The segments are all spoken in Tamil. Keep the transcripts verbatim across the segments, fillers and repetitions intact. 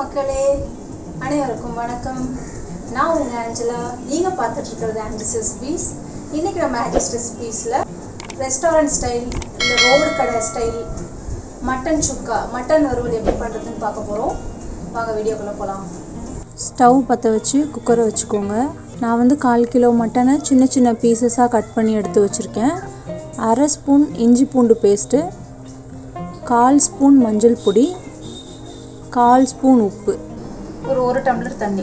மக்களே, அனைவருக்கும் வணக்கம். நான் உங்கள் ஆஞ்சலா. நீங்கள் பார்த்துட்டு இருக்கிறது ஆஞ்சஸ் ரெசிபீஸ். இன்றைக்கி நம்ம ஆஞ்சஸ் ரெசிபீஸில் ரெஸ்டாரண்ட் ஸ்டைல் இல்லை ரோடு கடை ஸ்டைல் மட்டன் சுக்கா, மட்டன் வறுவல் எப்படி பண்ணுறதுன்னு பார்க்க போகிறோம். வாங்க வீடியோக்குள்ளே போகலாம். ஸ்டவ் பற்ற வச்சு குக்கரை வச்சுக்கோங்க. நான் வந்து கால் கிலோ மட்டனை சின்ன சின்ன பீசஸாக கட் பண்ணி எடுத்து வச்சுருக்கேன். அரை ஸ்பூன் இஞ்சி பூண்டு பேஸ்ட்டு, கால் ஸ்பூன் மஞ்சள் பொடி, கால் ஸ்பூன் உப்பு, ஒரு ஒரு டம்ளர் தண்ணி.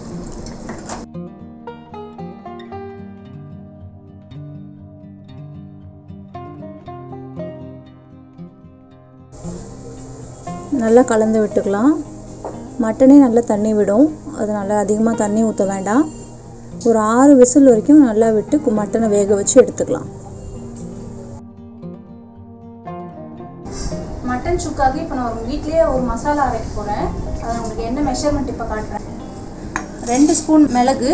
நல்லா கலந்து விட்டுக்கலாம். மட்டனே நல்லா தண்ணி விடும், அதனால் அதிகமாக தண்ணி ஊற்ற வேண்டாம். ஒரு ஆறு விசில் வரைக்கும் நல்லா விட்டு மட்டனை வேக வச்சு எடுத்துக்கலாம். மட்டன் சுக்காக்கு இப்போ நான் ஒரு வீட்லேயே ஒரு மசாலா அரைக்க போகிறேன். அதை உங்களுக்கு என்ன மெஷர்மெண்ட் இப்போ காட்டுறேன். ரெண்டு ஸ்பூன் மிளகு,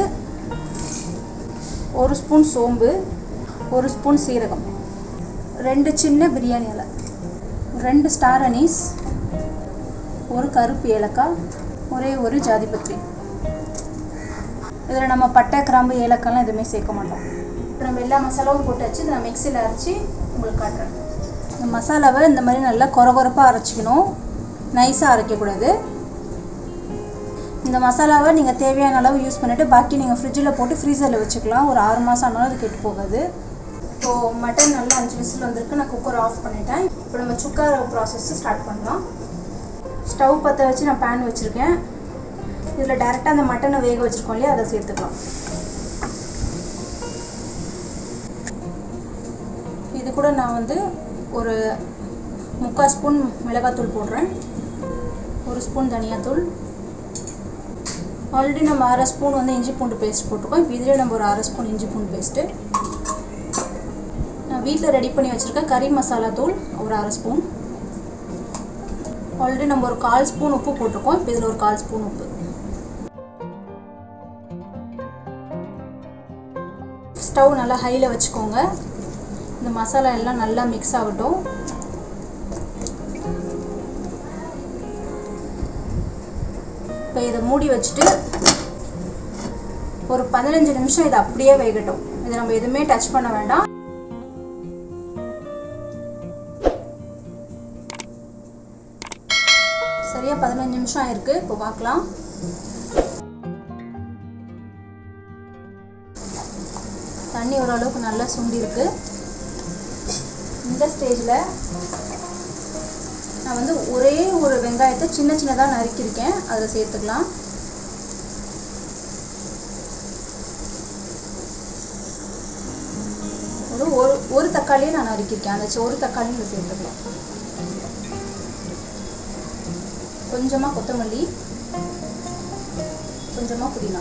ஒரு ஸ்பூன் சோம்பு, ஒரு ஸ்பூன் சீரகம், ரெண்டு சின்ன பிரியாணி இலை, ரெண்டு ஸ்டார் அனீஸ், ஒரு கருப்பு ஏலக்காய், ஒரே ஒரு ஜாதிபத்திரி. இதில் நம்ம பட்டை, கிராம்பு, ஏலக்காய்லாம் எதுவுமே சேர்க்க மாட்டோம். இப்போ நம்ம எல்லா மசாலாவும் போட்டு வச்சு நான் மிக்சியில் அரைச்சி உங்களுக்கு காட்டுறேன். இந்த மசாலாவை இந்த மாதிரி நல்லா கொர கொரப்பாக அரைச்சிக்கணும், நைஸாக அரைக்கக்கூடாது. இந்த மசாலாவை நீங்கள் தேவையான அளவு யூஸ் பண்ணிவிட்டு பாக்கி நீங்கள் ஃப்ரிட்ஜில் போட்டு ஃப்ரீசரில் வச்சுக்கலாம். ஒரு ஆறு மாதம் ஆனாலும் அது கெட்டு போகாது. இப்போது மட்டன் நல்லா அஞ்சு விசில் வந்திருக்கு. நான் குக்கர் ஆஃப் பண்ணிட்டேன். இப்போ நம்ம சுக்கா ப்ராசஸ் ஸ்டார்ட் பண்ணலாம். ஸ்டவ் பற்ற வச்சு நான் பேன் வச்சுருக்கேன். இதில் டேரெக்டாக அந்த மட்டனை வேக வச்சுருக்கோம் இல்லையா, அதை சேர்த்துக்கலாம். இது கூட நான் வந்து ஒரு முக்கால் ஸ்பூன் மிளகாத்தூள் போடுறேன், ஒரு ஸ்பூன் தனியாத்தூள். ஆல்ரெடி நம்ம அரை ஸ்பூன் வந்து இஞ்சி பூண்டு பேஸ்ட் போட்டுருக்கோம். இப்போ இதிலே நம்ம ஒரு அரை ஸ்பூன் இஞ்சி பூண்டு பேஸ்ட்டு. நான் வீட்டில் ரெடி பண்ணி வச்சுருக்கேன் கறி மசாலா தூள் ஒரு அரை ஸ்பூன். ஆல்ரெடி நம்ம ஒரு கால் ஸ்பூன் உப்பு போட்டிருக்கோம். இப்போ இதில் ஒரு கால் ஸ்பூன் உப்பு. ஸ்டவ் நல்லா ஹையில் வச்சுக்கோங்க. இந்த மசாலா எல்லாம் நல்லா மிக்ஸ் ஆகட்டும். இப்போ இதை மூடி வச்சுட்டு ஒரு பதினஞ்சு நிமிஷம் இதை அப்படியே வேகட்டும். இதை நம்ம எதுவுமே டச் பண்ண வேண்டாம். சரியா பதினஞ்சு நிமிஷம் ஆயிருக்கு. இப்போ பார்க்கலாம். தண்ணி ஓரளவுக்கு நல்லா சுண்டி இருக்கு. இந்த ஸ்டேஜில் நான் வந்து ஒரே ஒரு வெங்காயத்தை சின்ன சின்னதாக நறுக்கியிருக்கேன், அதில் சேர்த்துக்கலாம். ஒரு ஒரு ஒரு தக்காளியை நான் நறுக்கியிருக்கேன், அந்த ஒரு தக்காளியும் இதில் சேர்த்துக்கலாம். கொஞ்சமாக கொத்தமல்லி, கொஞ்சமாக புதினா.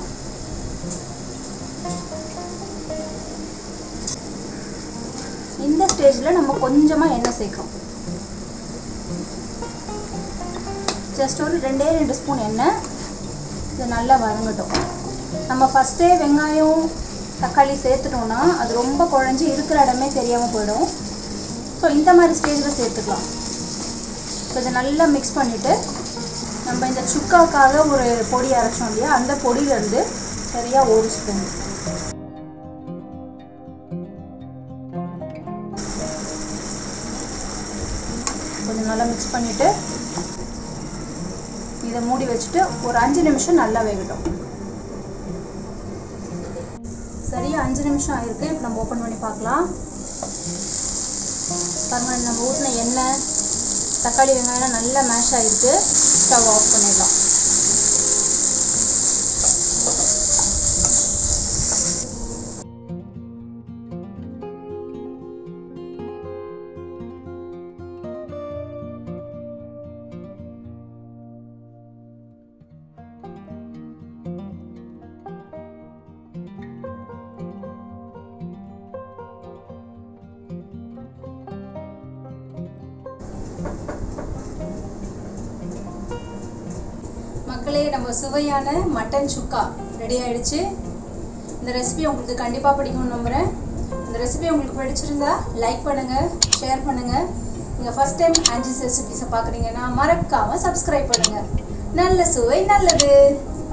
இந்த ஸ்டேஜில் நம்ம கொஞ்சமாக எண்ணெய் சேர்க்கிறோம். ஜஸ்ட் ஒரு ரெண்டே ரெண்டு ஸ்பூன் எண்ணெய். இது நல்லா வதங்கட்டும். நம்ம ஃபஸ்ட்டே வெங்காயம் தக்காளி சேர்த்துட்டோன்னா அது ரொம்ப குழஞ்சி இருக்கிற இடமே தெரியாமல் போயிடும். ஸோ இந்த மாதிரி ஸ்டேஜில் சேர்த்துக்கலாம். இப்போ இதை நல்லா மிக்ஸ் பண்ணிவிட்டு நம்ம இந்த சுக்காவுக்காக ஒரு பொடி அரைச்சோம் இல்லையா, அந்த பொடியிலேருந்து சரியாக ஒரு ஸ்பூன். கொஞ்சம் நல்லா மிக்ஸ் பண்ணிவிட்டு இதை மூடி வச்சுட்டு ஒரு அஞ்சு நிமிஷம் நல்லா வேகட்டும். சரியா அஞ்சு நிமிஷம் ஆயிருக்கு. இப்போ நம்ம ஓப்பன் பண்ணி பார்க்கலாம். பாருங்க, நம்ம ஊற்றின எண்ணெய், தக்காளி, வெங்காயம் நல்லா மேஷ் ஆகிருக்கு. ஸ்டவ் ஆஃப் பண்ணிடலாம். மக்களே, நம்ம சுவையான மட்டன் சுக்கா ரெடி ஆயிடுச்சு. இந்த ரெசிபி உங்களுக்கு கண்டிப்பாக பிடிக்கும்னு நம்புகிறேன். இந்த ரெசிபி உங்களுக்கு பிடிச்சிருந்தா லைக் பண்ணுங்கள், ஷேர் பண்ணுங்கள். நீங்கள் ஃபஸ்ட் டைம் ஆஞ்சஸ் ரெசிபிஸை பார்க்குறீங்கன்னா மறக்காமல் சப்ஸ்கிரைப் பண்ணுங்கள். நல்ல சுவை நல்லது.